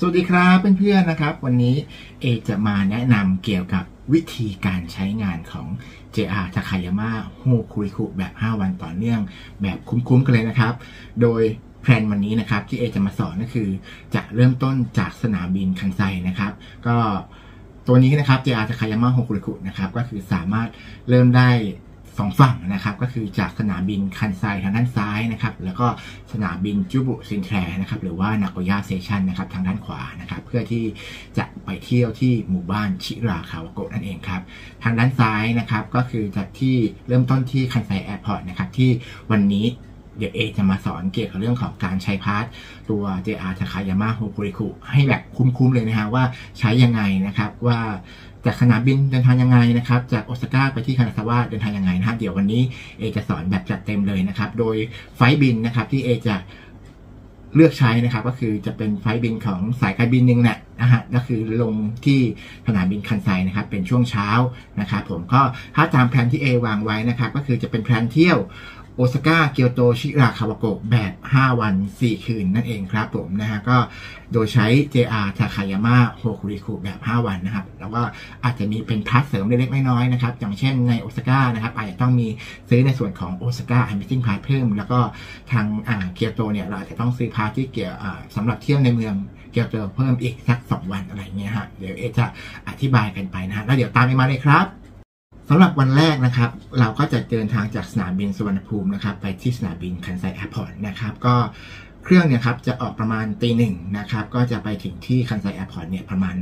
วัสดีครับเพื่อนๆนะครับวันนี้เอจะมาแนะนำเกี่ยวกับวิธีการใช้งานของ JR Takayama Hokuriku แบบ 5 วันต่อเนื่องแบบคุ้มๆกันเลยนะครับโดยแพลนวันนี้นะครับที่เอจะมาสอนก็คือจะเริ่มต้นจากสนามบินคันไซนะครับก็ตัวนี้นะครับ JR Takayama Hokuriku นะครับก็คือสามารถเริ่มได้2 ฝั่งนะครับก็คือจากสนามบินคันไซทางด้านซ้ายนะครับแล้วก็สนามบินจูบุซินแทรนะครับหรือว่านาโกย่าสเตชันนะครับทางด้านขวานะครับเพื่อที่จะไปเที่ยวที่หมู่บ้านชิราคาวาโกะนั่นเองครับทางด้านซ้ายนะครับก็คือจากที่เริ่มต้นที่คันไซแอร์พอร์ตนะครับที่วันนี้เดี๋ยวเอจะมาสอนเกี่ยวกับเรื่องของการใช้พาสตัว JR Takayama Hokuriku ให้แบบคุ้มๆเลยนะฮะว่าใช้ยังไงนะครับว่าจากสนามบินเดินทางยังไงนะครับจากโอซาก้าไปที่คานาซาวะเดินทางยังไงนะครับเดี๋ยววันนี้เอจะสอนแบบจัดเต็มเลยนะครับโดยไฟล์บินนะครับที่เอจะเลือกใช้นะครับก็คือจะเป็นไฟล์บินของสายการบินหนึ่งนะฮะก็คือลงที่สนามบินคันไซนะครับเป็นช่วงเช้านะครับผมก็ถ้าตามแผนที่เอวางไว้นะครับก็คือจะเป็นแผนเที่ยวโอซาก้าเกียวโตชิราคาวาโกะแบบ5 วัน 4 คืนนั่นเองครับผมนะฮะก็โดยใช้ JR Takayama Hokuriku แบบ 5 วันนะครับแล้วก็อาจจะมีเป็นพาสเสริมเล็กๆน้อยๆนะครับอย่างเช่นในโอซาก้านะครับอาจจะต้องมีซื้อในส่วนของโอซาก้า Amazing Pass เพิ่มแล้วก็ทางเกียวโตเนี่ยเราอาจจะต้องซื้อพาสที่เกี่ยวสำหรับเที่ยวในเมืองเกียวโตเพิ่มอีกสัก2 วันอะไรเงี้ยฮะเดี๋ยวเอจะอธิบายกันไปนะฮะแล้วเดี๋ยวตามมาเลยครับสำหรับวันแรกนะครับเราก็จะเดินทางจากสนามบินสุวรรณภูมินะครับไปที่สนามบินคันไซแอร์พอร์ตนะครับก็เครื่องเนี่ยครับจะออกประมาณตี 1นะครับก็จะไปถึงที่คันไซแอร์พอร์ตเนี่ยประมาณ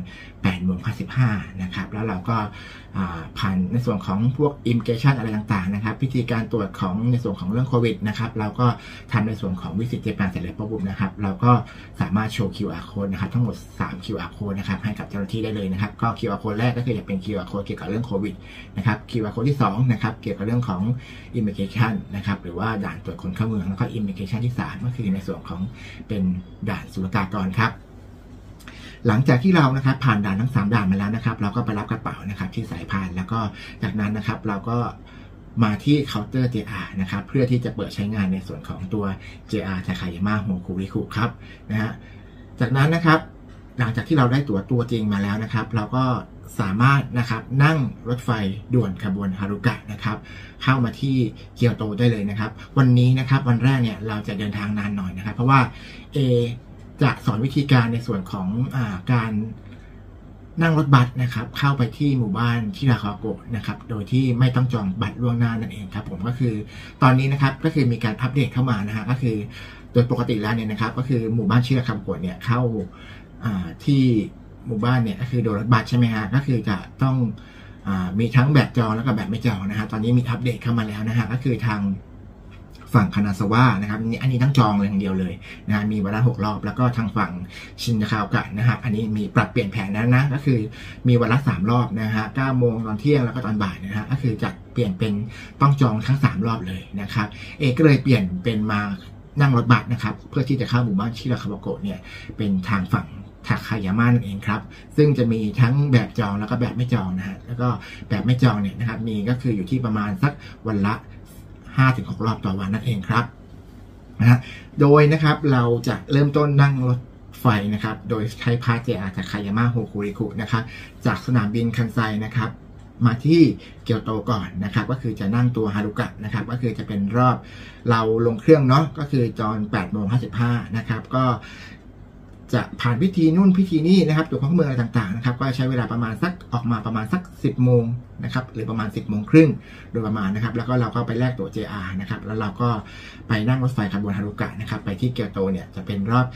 8:55นะครับแล้วเราก็ผ่านในส่วนของพวกอิมิเกชันอะไรต่างๆนะครับพิธีการตรวจของในส่วนของเรื่องโควิดนะครับเราก็ทำในส่วนของวิสิตเจแปนเสร็จแล้วปุ๊บนะครับเราก็สามารถโชว์ QR code นะครับทั้งหมด3 QR code นะครับให้กับเจ้าหน้าที่ได้เลยนะครับก็ QR code แรกก็คือจะเป็น QR code เกี่ยวกับเรื่องโควิดนะครับ QR code ที่2นะครับเกี่ยวกับเรื่องของ immigration นะครับหรือว่าด่านตรวจคนเข้าเมืองแล้วก็ immigration ที่3ก็คือในส่วนของเป็นด่านศุลกากรครับหลังจากที่เรานะครับผ่านด่านทั้ง3 ด่านมาแล้วนะครับเราก็ไปรับกระเป๋านะครับที่สายพานแล้วก็จากนั้นนะครับเราก็มาที่เคาน์เตอร์ JR นะครับเพื่อที่จะเปิดใช้งานในส่วนของตัว JR Takayama Hokuriku ครับนะฮะจากนั้นนะครับหลังจากที่เราได้ตัวจริงมาแล้วนะครับเราก็สามารถนะครับนั่งรถไฟด่วนขบวนฮารุกะนะครับเข้ามาที่เกียวโตได้เลยนะครับวันนี้นะครับวันแรกเนี่ยเราจะเดินทางนานหน่อยนะครับเพราะว่าจะสอนวิธีการในส่วนของการนั่งรถบัสนะครับเข้าไปที่หมู่บ้านชิราคาวาโกะนะครับโดยที่ไม่ต้องจองบัตรล่วงหน้านั่นเองครับผมก็คือตอนนี้นะครับก็คือมีการอัปเดตเข้ามานะฮะก็คือโดยปกติแล้วเนี่ยนะครับก็คือหมู่บ้านชิราคาวาโกะเนี่ยเข้าที่หมู่บ้านเนี่ยก็คือโดยรถบัสใช่ไหมฮะก็คือจะต้องมีทั้งแบบจองแล้วก็แบบไม่จองนะฮะตอนนี้มีอัปเดตเข้ามาแล้วนะฮะก็คือทางฝั่งคานาซาวะนะครับอันนี้ต้องจองเลยอย่างเดียวเลยนะมีเวลา6 รอบแล้วก็ทางฝั่งชินคาวกะนะครับอันนี้มีปรับเปลี่ยนแผนแล้วนะก็คือมีวันละ3 รอบนะฮะ9 โมงตอนเที่ยงแล้วก็ตอนบ่ายนะฮะก็คือจะเปลี่ยนเป็นต้องจองทั้ง3 รอบเลยนะครับก็เลยเปลี่ยนเป็นมานั่งรถบัสนะครับเพื่อที่จะเข้าหมู่บ้านชิราคาวาโกะเนี่ยเป็นทางฝั่งทาคายาม่านั่นเองครับซึ่งจะมีทั้งแบบจองแล้วก็แบบไม่จองนะฮะแล้วก็แบบไม่จองเนี่ยนะครับมีก็คืออยู่ที่ประมาณสักวันละ5-6 รอบต่อวันนั่นเองครับนะฮะโดยนะครับเราจะเริ่มต้นนั่งรถไฟนะครับโดยใช้พาส JR Takayama Hokuriku นะครับจากสนามบินคันไซนะครับมาที่เกียวโตก่อนนะครับก็คือจะนั่งตัวฮารุกะนะครับก็คือจะเป็นรอบเราลงเครื่องเนาะก็คือตอน8:55นะครับก็จะผ่านพิธีนู่นพิธีนี่นะครับตัวของเมืองอะไรต่างๆนะครับก็ใช้เวลาประมาณสักออกมาประมาณสัก10 โมงนะครับหรือประมาณ10 โมงครึ่งโดยประมาณนะครับแล้วก็เราก็ไปแลกตั๋ว JR นะครับแล้วเราก็ไปนั่งรถไฟขบวนฮารุกะนะครับไปที่เกียวโตเนี่ยจะเป็นรอบ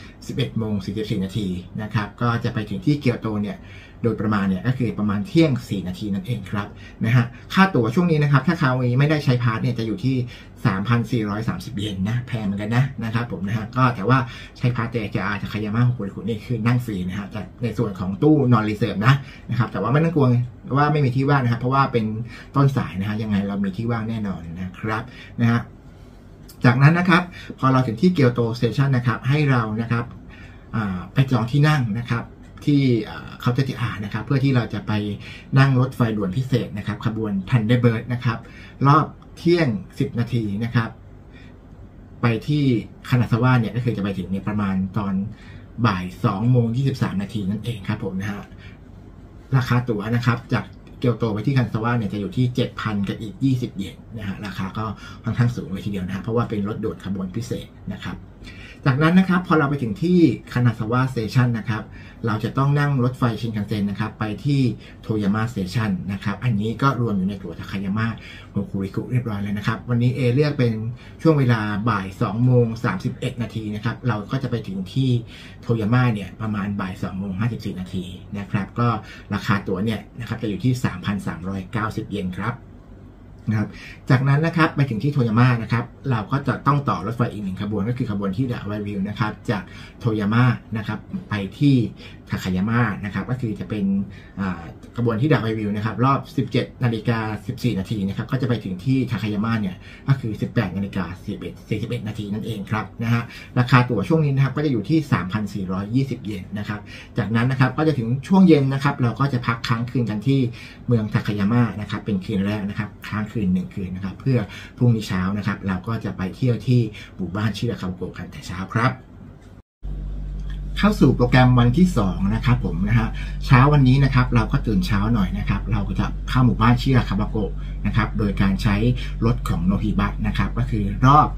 11:44 นาทีนะครับก็จะไปถึงที่เกียวโตเนี่ยโดยประมาณเนี่ยก็คือประมาณเที่ยง4 นาทีนั่นเองครับนะฮะค่าตั๋วช่วงนี้นะครับถ้าคราวนี้ไม่ได้ใช้พาสเนี่ยจะอยู่ที่ 3,430 เยนนะแพงเหมือนกันนะครับผมนะฮะก็แต่ว่าใช้พาส JR Takayama Hokurikuนี่คือนั่งฟรีนะฮะแต่ในส่วนของตู้นอนรีเซิร์ฟนะครับแต่ว่าไม่ต้องกลัวว่าไม่มีที่ว่างนะครับเพราะว่าเป็นต้นสายนะฮะยังไงเรามีที่ว่างแน่นอนนะครับนะฮะจากนั้นนะครับพอเราถึงที่เกียวโตสเตชันนะครับให้เรานะครับไปจองที่นั่งนะครับที่เขาจะนะครับเพื่อที่เราจะไปนั่งรถไฟด่วนพิเศษนะครับขบวน Thunderbird นะครับรอบเที่ยง10 นาทีนะครับไปที่คานาซาวะเนี่ยก็คือจะไปถึงในประมาณตอนบ่าย2:23 นาทีนั่นเองครับผมนะฮะราคาตั๋วนะครับจากเกียวโตไปที่คันซาวะเนี่ยจะอยู่ที่ 7,000 กับอีก20 เยนนะฮะราคาก็ค่อนข้างสูงเลยทีเดียวนะฮะเพราะว่าเป็นรถด่วนขบวนพิเศษนะครับจากนั้นนะครับพอเราไปถึงที่คานาซาวะสเตชันนะครับเราจะต้องนั่งรถไฟชินคันเซ็นนะครับไปที่โทยาม่าสเตชันนะครับอันนี้ก็รวมอยู่ในตั๋วทาคายาม่าโฮคุริคุเรียบร้อยแล้วนะครับวันนี้เลือกเป็นช่วงเวลาบ่าย2:31 นาทีนะครับเราก็จะไปถึงที่โทยาม่าเนี่ยประมาณบ่าย2:54 นาทีนะครับก็ราคาตั๋วเนี่ยนะครับจะอยู่ที่ 3,390 เยนครับนะครับจากนั้นนะครับไปถึงที่โทยาม่านะครับเราก็จะต้องต่อรถไฟอีก1ขบวนก็คือขบวนที่ดะไววิวนะครับจากโทยาม่านะครับไปที่ทาคายาม่านะครับก็คือจะเป็นขบวนที่ดะไววิวนะครับรอบ 17:14 นาทีนะครับก็จะไปถึงที่ทาคายาม่าเนี่ยก็คือ 18:41 นาทีนั่นเองครับนะฮะราคาตั๋วช่วงนี้นะครับก็จะอยู่ที่ 3,420 เยนนะครับจากนั้นนะครับก็จะถึงช่วงเย็นนะครับเราก็จะพักค้างคืนกันที่เมืองทาคายาม่านะครับเป็นคืนแรกนะครับค้างคืน1 คืนนะครับเพื่อพรุ่งนี้เช้านะครับเราก็จะไปเที่ยวที่หมู่บ้านชิราคาโกะกันแต่เช้าครับเข้าสู่โปรแกรมวันที่2นะครับผมนะฮะเช้าวันนี้นะครับเราก็ตื่นเช้าหน่อยนะครับเราก็จะเข้าหมู่บ้านชิราคาโกะนะครับโดยการใช้รถของโนฮิบัสนะครับก็คือรอบ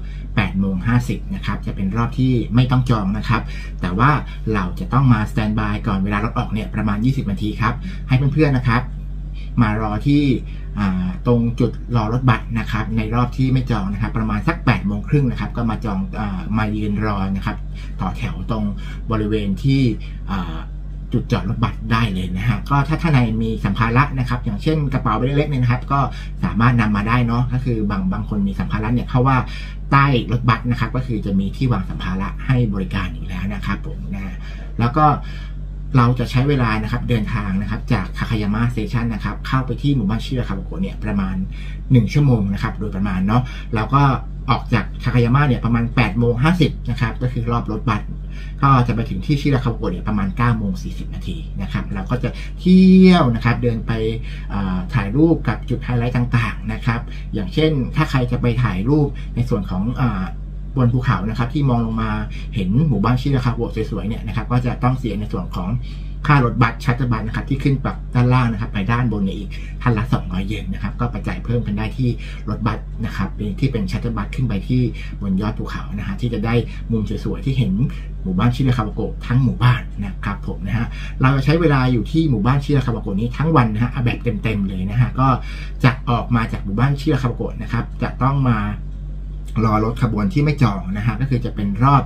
8:50 นะครับจะเป็นรอบที่ไม่ต้องจองนะครับแต่ว่าเราจะต้องมาสแตนบายก่อนเวลารถออกเนี่ยประมาณ20 นาทีครับให้เพื่อนๆนะครับมารอที่ตรงจุดรอรถบัสนะครับในรอบที่ไม่จองนะครับประมาณสัก 8:30 นะครับก็มาจองมายืนรอนะครับต่อแถวตรงบริเวณที่จุดจอดรถบัสได้เลยนะฮะก็ถ้าท่านใดมีสัมภาระนะครับอย่างเช่นกระเป๋าใบเล็กๆเนี่ยนะครับก็สามารถนำมาได้เนาะก็คือบางคนมีสัมภาระเนี่ยเพราะว่าใต้รถบัสนะครับก็คือจะมีที่วางสัมภาระให้บริการอยู่แล้วนะครับผมนะแล้วก็เราจะใช้เวลานะครับเดินทางนะครับจากทาคายาม่าสเตชันนะครับเข้าไปที่หมู่บ้านชิราคาโกะเนี่ยประมาณ1 ชั่วโมงนะครับโดยประมาณเนาะแล้วก็ออกจากทาคายาม่าเนี่ยประมาณ8:50 นะครับก็คือรอบรถบัสก็จะไปถึงที่ชิราคาโกะเนี่ยประมาณ9:40 นาทีนะครับเราก็จะเที่ยวนะครับเดินไปถ่ายรูปกับจุดไฮไลท์ต่างๆนะครับอย่างเช่นถ้าใครจะไปถ่ายรูปในส่วนของบนภูเขานะครับที่มองลงมาเห็นหมู่บ้านชิราคาโกะสวยๆเนี่ยนะครับก็จะต้องเสียในส่วนของค่ารถบัสชัตเตอร์บัสนะครับที่ขึ้นจากด้านล่างนะครับไปด้านบนเนี่ยอีกท่านละ200 เยนนะครับก็ไปจ่ายเพิ่มกันได้ที่รถบัสนะครับที่เป็นชัตเตอร์บัสขึ้นไปที่บนยอดภูเขานะฮะที่จะได้มุมสวยๆที่เห็นหมู่บ้านชิราคาโกะทั้งหมู่บ้านนะครับผมนะฮะเราจะใช้เวลาอยู่ที่หมู่บ้านชิราคาโกะนี้ทั้งวันนะฮะแบบเต็มๆเลยนะฮะก็จะออกมาจากหมู่บ้านชิราคาโกะนะครับจะต้องมารอรถขบวนที่ไม่จองนะฮะก็คือจะเป็นรอบ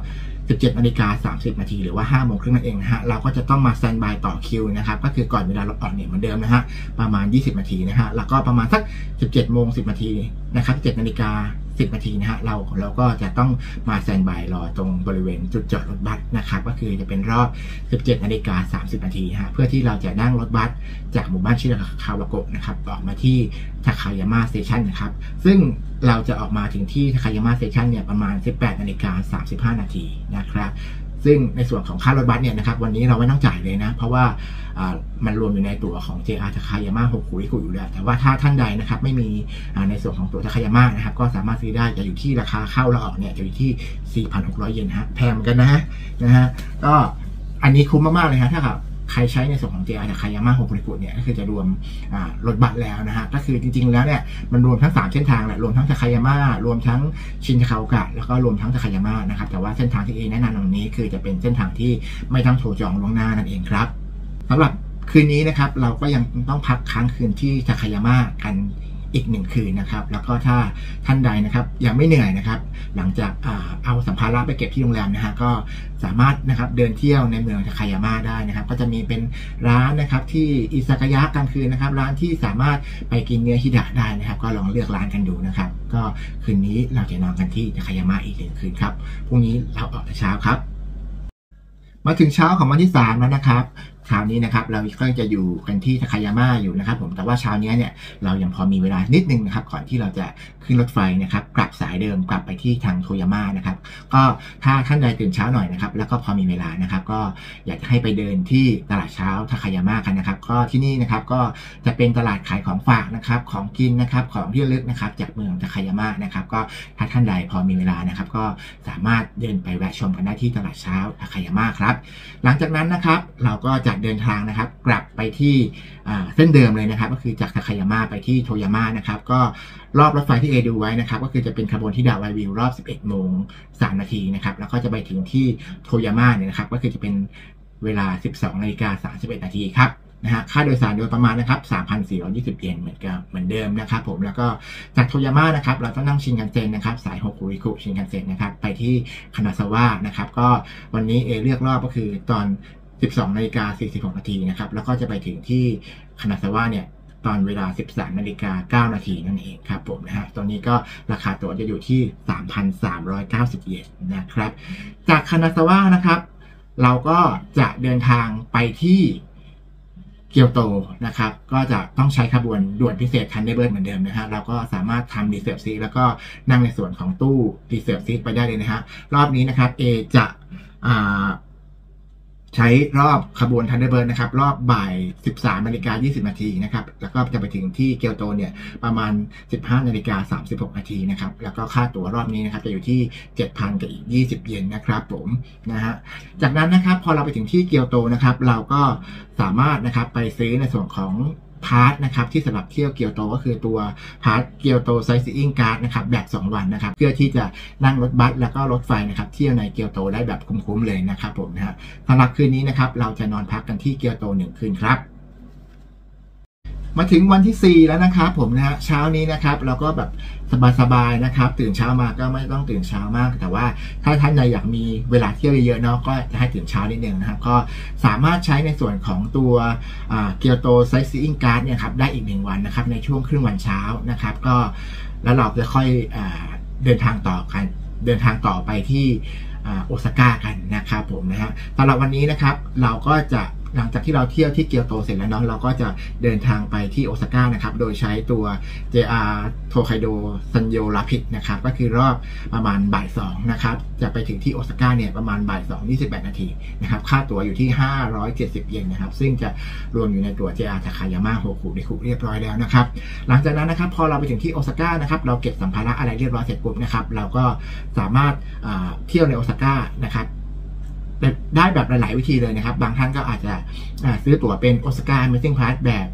17:30 นาทีหรือว่า5:30 นั่นเองนะฮะเราก็จะต้องมาสแตนบายต่อคิวนะครับก็คือก่อนเวลารถออกเนี่ยเหมือนเดิมนะฮะประมาณ20 นาทีนะฮะแล้วก็ประมาณสัก 17:10 นาทีนะครับ17:10 นาทีนะฮะเราก็จะต้องมาสแตนบายรอตรงบริเวณจุดจอดรถบัสนะครับก็คือจะเป็นรอบ 17:30 นาทีฮะเพื่อที่เราจะนั่งรถบัสจากหมู่บ้านชิราคาโกะนะครับออกมาที่ทาคายาม่าสเตชันนะครับซึ่งเราจะออกมาถึงที่ทาคายาม่าสเตชันเนี่ยประมาณ 18:35 นาทีนะครับซึ่งในส่วนของค่ารถบัสเนี่ยนะครับวันนี้เราไม่ต้องจ่ายเลยนะเพราะว่ามันรวมอยู่ในตั๋วของ JR ทาคายาม่าโฮคุริคุอยู่แล้วแต่ว่าถ้าท่านใดนะครับไม่มีในส่วนของตั๋วทาคายาม่านะครับก็สามารถซื้อได้จะอยู่ที่ราคาเข้าและออกเนี่ยจะอยู่ที่ 4,600 เยนฮะแพงเหมือนกันนะฮะก็อันนี้คุ้มมากๆเลยฮะถ้าครับใครใช้ในส่วนของ JR ทาคายาม่าโฮคุริคุเนี่ยก็คือจะรวมรถบัสแล้วนะฮะก็คือจริงๆแล้วเนี่ยมันรวมทั้ง3เส้นทางแหละรวมทั้งทาคายาม่ารวมทั้งชินคาโอกะแล้วก็รวมทั้งทาคายาม่านะครับแต่ว่าเส้นทางที่แนะนำตรงนี้คือจะเป็นเส้นทางที่ไม่ต้องโทรจองล่วงหน้านั่นเองครับสำหรับคืนนี้นะครับเราก็ยังต้องพักค้างคืนที่ทาคายาม่ากันอีก1 คืนนะครับแล้วก็ถ้าท่านใดนะครับยังไม่เหนื่อยนะครับหลังจากเอาสัมภาระไปเก็บที่โรงแรมนะฮะก็สามารถนะครับเดินเที่ยวในเมืองทาคายาม่าได้นะครับก็จะมีเป็นร้านนะครับที่อิซากายะกลางคืนนะครับร้านที่สามารถไปกินเนื้อฮิดะได้นะครับก็ลองเลือกร้านกันดูนะครับก็คืนนี้เราจะนอนกันที่ทาคายาม่าอีก1 คืนครับพรุ่งนี้เราออกแต่เช้าครับมาถึงเช้าของวันที่3แล้วนะครับเช้านี้นะครับเราก็จะอยู่กันที่ทาคายาม่าอยู่นะครับผมแต่ว่าเช้านี้เนี่ยเรายังพอมีเวลานิดนึงนะครับก่อนที่เราจะขึ้นรถไฟนะครับกลับสายเดิมกลับไปที่ทางโทยาม่านะครับก็ถ้าท่านใดตื่นเช้าหน่อยนะครับแล้วก็พอมีเวลานะครับก็อยากจะให้ไปเดินที่ตลาดเช้าทาคายาม่ากันนะครับก็ที่นี่นะครับก็จะเป็นตลาดขายของฝากนะครับของกินนะครับของที่ระลึกนะครับจากเมืองทาคายาม่านะครับก็ถ้าท่านใดพอมีเวลานะครับก็สามารถเดินไปแวะชมกันได้ที่ตลาดเช้าทาคายาม่าครับหลังจากนั้นนะครับเราก็จะเดินทางนะครับกลับไปที่เส้นเดิมเลยนะครับก็คือจากทาคายาม่าไปที่โทยาม่านะครับก็รอบรถไฟที่ดูไว้นะครับก็คือจะเป็นขบวนที่ดาวไววิวรอบ 11:03 นาทีนะครับแล้วก็จะไปถึงที่โทยาม่าเนี่ยนะครับก็คือจะเป็นเวลา 12:31 นาทีครับนะฮะค่าโดยสารโดยประมาณนะครับ 3,420 เยนเหมือนเดิมนะครับผมแล้วก็จากโทยาม่านะครับเราต้องนั่งชินคันเซ็นนะครับสายฮกคุริคุชินคันเซ็นนะครับไปที่คานาซาวะนะครับก็วันนี้เลือกรอบก็คือตอน 12:46 นาทีนะครับแล้วก็จะไปถึงที่คานาซาวะเนี่ยตอนเวลา 13:09 นาทีนั่นเองครับผมนะฮะตอนนี้ก็ราคาตั๋วจะอยู่ที่ 3,390 เยนนะครับจากคานาซาวะนะครับเราก็จะเดินทางไปที่เกียวโตนะครับก็จะต้องใช้ขบวนด่วนพิเศษทันเดอร์เบิร์ดเหมือนเดิมนะฮะเราก็สามารถทำรีเซิร์ฟซีทแล้วก็นั่งในส่วนของตู้รีเซิร์ฟซีทไปได้เลยนะฮะรอบนี้นะครับจะใช้รอบขบวนทันเดอร์เบิร์ดนะครับรอบบ่าย 13:20 นาทีนะครับแล้วก็จะไปถึงที่เกียวโตเนี่ยประมาณ 15:36 นาทีนะครับแล้วก็ค่าตั๋วรอบนี้นะครับจะอยู่ที่ 7,000 กับอีก 20 เยนนะครับผมนะฮะจากนั้นนะครับพอเราไปถึงที่เกียวโตนะครับเราก็สามารถนะครับไปซื้อในส่วนของพาร์ทนะครับที่สำหรับเที่ยวเกียวโตก็คือตัวพาร์ทเกียวโตไซซิ่งการ์ดนะครับแบบ2 วันนะครับเพื่อที่จะนั่งรถบัสแล้วก็รถไฟนะครับเที่ยวในเกียวโตได้แบบคุ้มๆเลยนะครับผมนะฮะสำหรับคืนนี้นะครับเราจะนอนพักกันที่เกียวโต1 คืนครับมาถึงวันที่4แล้วนะครับผมนะฮะเช้านี้นะครับเราก็แบบสบายๆนะครับตื่นเช้ามาก็ไม่ต้องตื่นเช้ามากแต่ว่าถ้าท่านใดอยากมีเวลาเที่ยวเยอะๆเนาะก็จะให้ตื่นเช้านิดนึงนะครับก็สามารถใช้ในส่วนของตัวเกียวโตไซซิ่งการ์ดเนี่ยครับได้อีก1 วันนะครับในช่วงครึ่งวันเช้านะครับก็แล้วเราจะค่อยเดินทางต่อไปที่โอซาก้ากันนะครับผมนะฮะสำหรับวันนี้นะครับเราก็จะหลังจากที่เราเที่ยวที่เกียวโตเสร็จแล้วเนาะเราก็จะเดินทางไปที่โอซาก้านะครับโดยใช้ตัว JR Tokaido Sanyo Rapid นะครับก็คือรอบประมาณบ่าย 2นะครับจะไปถึงที่โอซาก้าเนี่ยประมาณบ่าย 2:28 นาทีนะครับค่าตั๋วอยู่ที่ 570 เยนนะครับซึ่งจะรวมอยู่ในตัว JR ทาคายาม่าโฮคุริคุเรียบร้อยแล้วนะครับหลังจากนั้นนะครับพอเราไปถึงที่โอซาก้านะครับเราเก็บสัมภาระอะไรเรียบร้อยเสร็จปุ๊บนะครับเราก็สามารถเที่ยวในโอซาก้านะครับได้แบบหลายๆวิธีเลยนะครับบางท่านก็อาจจะซื้อตั๋วเป็นโอซาก้า Amazing Pass แบบ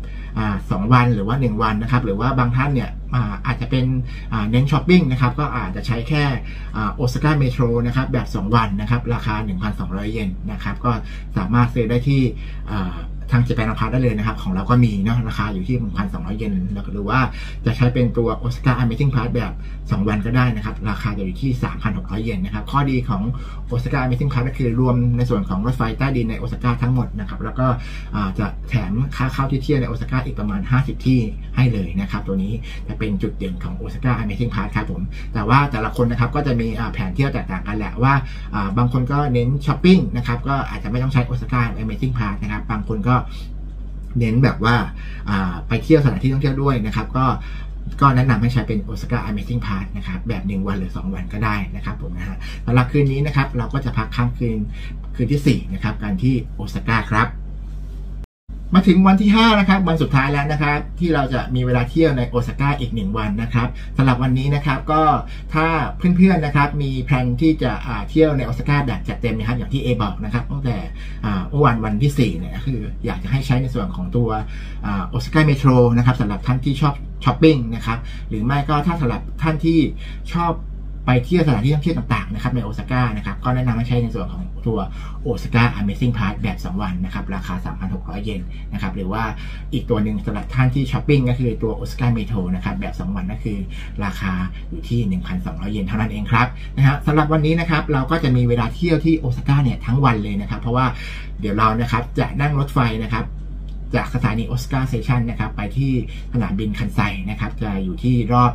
2 วันหรือว่า1 วันนะครับหรือว่าบางท่านเนี่ยอาจจะเป็นเน้นช้อปปิ้งนะครับก็อาจจะใช้แค่โอซาก้าเมโทรนะครับแบบ2 วันนะครับราคา 1,200 เยนนะครับก็สามารถซื้อได้ที่ทางเจแปนอพาร์ตได้เลยนะครับของเราก็มีเนาะราคาอยู่ที่ 1,200 เยนหรือว่าจะใช้เป็นตัวโอซาก้า Amazing Pass แบบ2 วันก็ได้นะครับราคาจะอยู่ที่ 3,600 เยนนะครับข้อดีของโอซาก้า Amazing Pass ก็คือรวมในส่วนของรถไฟใต้ดินในโอซาก้าทั้งหมดนะครับแล้วก็จะแถมค่าเข้าที่เที่ยวในโอซาก้าอีกประมาณ50 ที่ให้เลยนะครับตัวนี้จะเป็นจุดเด่นของโอซาก้า Amazing Pass ครับผมแต่ว่าแต่ละคนนะครับก็จะมีแผนเที่ยวแตกต่างกันแหละว่าบางคนก็เน้นช้อปปิ้งนะครับก็อาจจะไม่ต้องใช้โอซาก้า Amazing Pass นะครับบางคนก็เน้นแบบว่าไปเที่ยวสถานที่ท่องเที่ยวด้วยนะครับก็แนะนำให้ใช้เป็นโอซาก้า Amazing Pass นะครับแบบ1 วันหรือ2 วันก็ได้นะครับผมนะฮะสำหรับคืนนี้นะครับเราก็จะพักค้างคืนที่4นะครับกันที่โอซาก้าครับมาถึงวันที่5นะครับวันสุดท้ายแล้วนะครับที่เราจะมีเวลาเที่ยวในโอซาก้าอีก1 วันนะครับสำหรับวันนี้นะครับก็ถ้าเพื่อนๆนะครับมีแพลนที่จะเที่ยวในโอซาก้าแบบจัดเต็มนะครับอย่างที่บอกนะครับตั้งแต่วันที่4เนี่ยคืออยากจะให้ใช้ในส่วนของตัวโอซาก้าเมโทรนะครับสำหรับท่านที่ชอบช้อปปิ้งนะครับหรือไม่ก็ถ้าสำหรับท่านที่ชอบไปเที่ยวสถานที่ท่องเที่ยวต่างๆนะครับในโอซาก้านะครับก็แนะนำให้ใช้ในส่วนของตัวโอซาก้า Amazing Pass แบบ2 วันนะครับราคา 3,600 เยนนะครับหรือว่าอีกตัวหนึ่งสำหรับท่านที่ช้อปปิ้งก็คือตัวโอซาก้าเมโทรนะครับแบบ2 วันก็คือราคาอยู่ที่ 1,200 เยนเท่านั้นเองครับนะฮะสำหรับวันนี้นะครับเราก็จะมีเวลาเที่ยวที่โอซาก้าเนี่ยทั้งวันเลยนะครับเพราะว่าเดี๋ยวเรานะครับจะนั่งรถไฟนะครับจากสถานีโอซาก้าสเตชันนะครับไปที่สนามบินคันไซนะครับจะอยู่ที่รอบ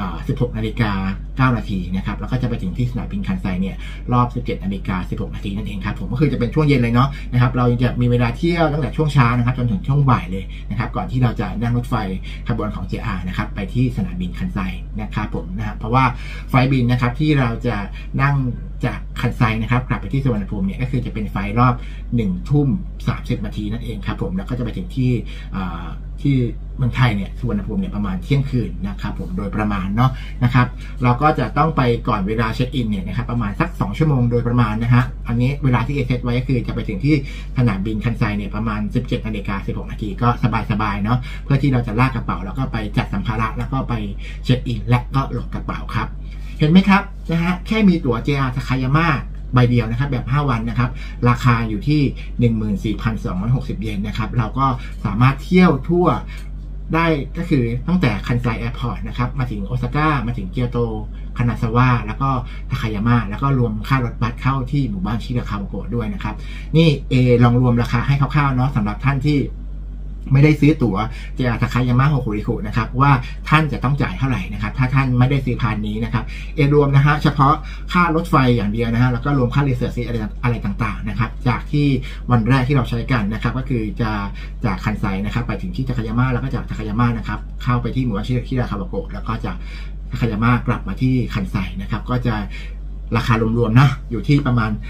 16:09 นาทีนะครับแล้วก็จะไปถึงที่สนามบินคันไซเนี่ยรอบ 17:16 นาทีนั่นเองครับผมก็คือจะเป็นช่วงเย็นเลยเนาะนะครับเราจะมีเวลาเที่ยวตั้งแต่ช่วงเช้านะครับจนถึงช่วงบ่ายเลยนะครับก่อนที่เราจะนั่งรถไฟขบวนของ JR นะครับไปที่สนามบินคันไซนะครับผมนะครับเพราะว่าไฟบินนะครับที่เราจะนั่งจากคันไซนะครับกลับไปที่สุวรรณภูมิเนี่ยก็คือจะเป็นไฟรอบ 1:30 นาทีนั่นเองครับผมแล้วก็จะไปถึงที่เมืองไทยเนี่ยสุวรรณภูมิเนี่ยประมาณเที่ยงคืนนะครับผมโดยประมาณเนาะนะครับเราก็จะต้องไปก่อนเวลาเช็คอินเนี่ยนะครับประมาณสัก2ชั่วโมงโดยประมาณนะฮะอันนี้เวลาที่เซตไว้ก็คือจะไปถึงที่สนามบินคันไซเนี่ยประมาณ 17:16 นาทีก็สบายๆเนาะเพื่อที่เราจะลากกระเป๋าแล้วก็ไปจัดสัมภาระแล้วก็ไปเช็คอินและก็โหลดกระเป๋าครับเห็นไหมครับนะฮะแค่มีตั๋ว JR ทาคายาม่าใบเดียวนะครับแบบ5วันนะครับราคาอยู่ที่ 14,260 เยนนะครับเราก็สามารถเที่ยวทั่วได้ก็คือตั้งแต่คันไซแอร์พอร์ตนะครับมาถึงโอซาก้ามาถึงเกียวโตคานาซาวะแล้วก็ทาคายาม่าแล้วก็รวมค่ารถบัสเข้าที่หมู่บ้านชิราคาวโกะด้วยนะครับนี่ลองรวมราคาให้คร่าวๆเนาะสำหรับท่านที่ไม่ได้ซื้อตั๋วJRทาคายาม่าโฮคุริคุนะครับว่าท่านจะต้องจ่ายเท่าไหร่นะครับถ้าท่านไม่ได้ซื้อพานนี้นะครับรวมนะฮะเฉพาะค่ารถไฟอย่างเดียวนะฮะแล้วก็รวมค่ารีเสิร์ชอะไรต่างๆนะครับจากที่วันแรกที่เราใช้กันนะครับก็คือจะจากคันไซนะครับไปถึงที่ทาคายาม่าแล้วก็จากทาคายาม่านะครับเข้าไปที่หมู่บ้านชิราคาวโกะแล้วก็จากทาคายาม่ากลับมาที่คันไซนะครับก็จะราคารวมๆนะอยู่ที่ประมาณ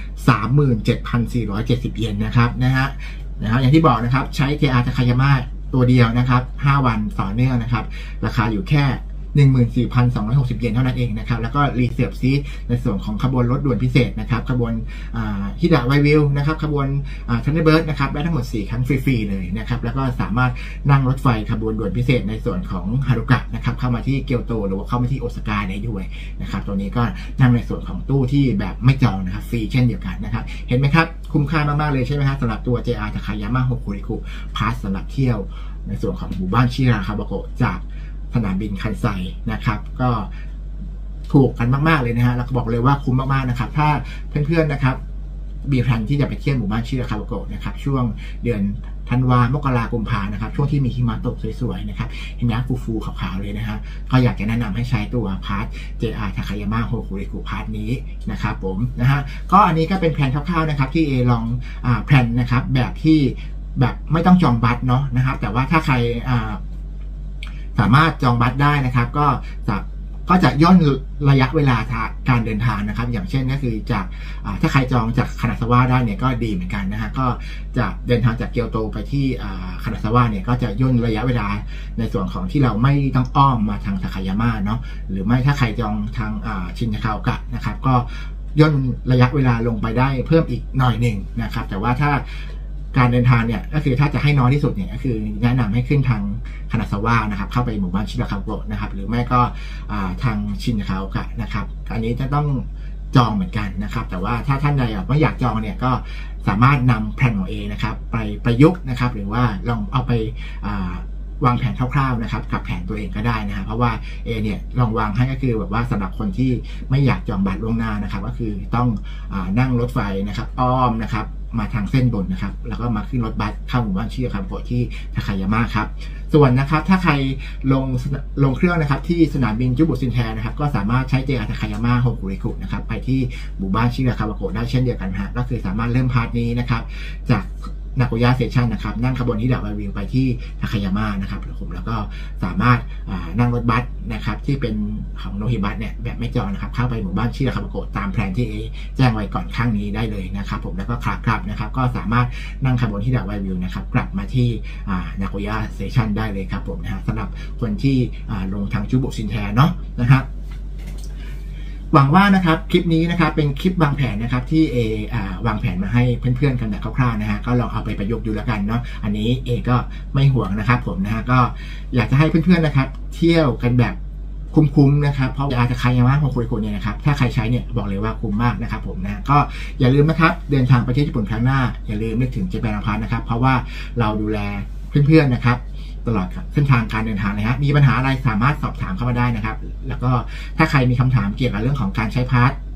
37,470 เยนนะครับอย่างที่บอกนะครับใช้ JR ทาคายาม่าตัวเดียวนะครับ5วันต่อเนื่องนะครับราคาอยู่แค่ 14,260 เยนเท่านั้นเองนะครับแล้วก็รีเซิร์ฟซีในส่วนของขบวนรถด่วนพิเศษนะครับขบวนฮิดะไววิวนะครับขบวนทันเดอร์เบิร์ดนะครับได้ทั้งหมด4ครั้งฟรีๆเลยนะครับแล้วก็สามารถนั่งรถไฟขบวนด่วนพิเศษในส่วนของฮารุกะนะครับเข้ามาที่เกียวโตหรือว่าเข้ามาที่โอซาก้าได้ด้วยนะครับตัวนี้ก็นั่งในส่วนของตู้ที่แบบไม่จองนะครับฟรีเช่นเดียวกันนะครับเห็นไหมครับคุ้มค่ามากๆเลยใช่ไหมครับสำหรับตัว JR ทาคายาม่าโฮคุริคุพาสสำหรับเที่ยวในส่วนของหมู่บ้านชิราคาวโกะจากสนามบินคันไซนะครับก็ถูกกันมากๆเลยนะฮะแล้วก็บอกเลยว่าคุ้มมากๆนะครับถ้าเพื่อนๆนะครับมีแผนที่จะไปเที่ยวหมู่บ้านชิราคาวโกะนะครับช่วงเดือนธันวามกราคมกุมภานะครับช่วงที่มีหิมะตกสวยๆนะครับหิมะฟูๆขาวๆเลยนะฮะก็อยากจะแนะนำให้ใช้ตัวพาส JR ทาคายาม่าโฮคุริคุพาสนี้นะครับผมนะฮะก็อันนี้ก็เป็นแผนคร่าวๆนะครับที่ลองแผนนะครับแบบที่แบบไม่ต้องจองบัสเนาะนะครับแต่ว่าถ้าใครสามารถจองบัสได้นะครับก็จะย่นระยะเวลาการเดินทางนะครับอย่างเช่นก็คือจากถ้าใครจองจากคานาซาวะได้เนี่ยก็ดีเหมือนกันนะฮะก็จะเดินทางจากเกียวโตไปที่คานาซาวะเนี่ยก็จะย่นระยะเวลาในส่วนของที่เราไม่ต้องอ้อมมาทางทาคายาม่าเนาะหรือไม่ถ้าใครจองทางชินคาโอกะนะครับก็ย่นระยะเวลาลงไปได้เพิ่มอีกหน่อยหนึ่งนะครับแต่ว่าถ้าการเดินทางเนี่ยก็คือถ้าจะให้น้อยที่สุดเนี่ยก็คือแนะนำให้ขึ้นทางคานาซาวะนะครับเข้าไปหมู่บ้านชิราคาวโกะนะครับหรือไม่ก็ทางชินคาโอกะนะครับอันนี้จะต้องจองเหมือนกันนะครับแต่ว่าถ้าท่านใดไม่อยากจองเนี่ยก็สามารถนำแผนของนะครับไปประยุกต์นะครับหรือว่าลองเอาไปวางแผนคร่าวๆนะครับกับแผนตัวเองก็ได้นะครับเพราะว่าเนี่ยลองวางให้ก็คือแบบว่าสำหรับคนที่ไม่อยากจองบัตรล่วงหน้านะครับก็คือต้องนั่งรถไฟนะครับอ้อมนะครับมาทางเส้นบนนะครับแล้วก็มาขึ้นรถบัสเข้าหมู่บ้านชิราคาวโกะที่ทาคายาม่าครับส่วนนะครับถ้าใครลงเครื่องนะครับที่สนามบินจูบุซินแทนะครับก็สามารถใช้ JR ทาคายาม่าโฮคุริคุนะครับไปที่หมู่บ้านชิราคาวโกะได้เช่นเดียวกันฮะก็คือสามารถเริ่มพาร์ทนี้นะครับจากนาโกย่าสเตชันนะครับนั่งขบวนฮิดะไววิวไปที่ทาคายาม่านะครับผมแล้วก็สามารถนั่งรถบัสนะครับที่เป็นของโนฮิบัสเนี่ยแบบไม่จองนะครับเข้าไปหมู่บ้านชิราคาวโกะตามแผนที่แจ้งไว้ก่อนข้างนี้ได้เลยนะครับผมแล้วก็ขากลับนะครับก็สามารถนั่งขบวนฮิดะไววิวนะครับกลับมาที่นาโกย่าสเตชันได้เลยครับผมนะฮะสำหรับคนที่ลงทางจูบุซินแทเนาะนะครับหวังว่านะครับคลิปนี้นะครับเป็นคลิปวางแผนนะครับที่วางแผนมาให้เพื่อนๆกันแบบคร่าวๆนะฮะก็ลองเอาไปประยุกต์ดูแล้วกันเนาะอันนี้ก็ไม่ห่วงนะครับผมนะฮะก็อยากจะให้เพื่อนๆนะครับเที่ยวกันแบบคุ้มๆนะครับเพราะอาจจะใครยังว่าโฮคุริคุเนี่ยนะครับถ้าใครใช้เนี่ยบอกเลยว่าคุ้มมากนะครับผมนะก็อย่าลืมนะครับเดินทางไปที่ญี่ปุ่นครั้งหน้าอย่าลืมนึกถึงเจแปนอพาร์ตนะครับเพราะว่าเราดูแลเพื่อนๆนะครับตลอดเส้นทางการเดินทางเลยฮะมีปัญหาอะไรสามารถสอบถามเข้ามาได้นะครับแล้วก็ถ้าใครมีคำถามเกี่ยวกับเรื่องของการใช้พาส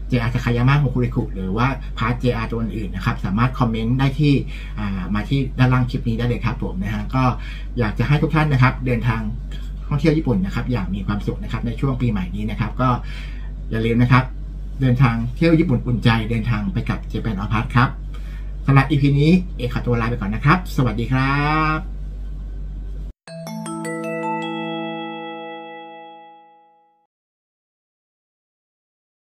JR ทาคายาม่าโฮคุริคุหรือว่าพาร์ท JR ตัวอื่นนะครับสามารถคอมเมนต์ได้ที่มาที่ด้านล่างคลิปนี้ได้เลยครับผมนะฮะก็อยากจะให้ทุกท่านนะครับเดินทางท่องเที่ยวญี่ปุ่นนะครับอย่างมีความสุขนะครับในช่วงปีใหม่นี้นะครับก็อย่าลืมนะครับเดินทางเที่ยวญี่ปุ่นอุ่นใจเดินทางไปกับ Japan All Pass ครับสำหรับ EP นี้เอกขอตัวลาไปก่อนนะครับสวัสดีครับ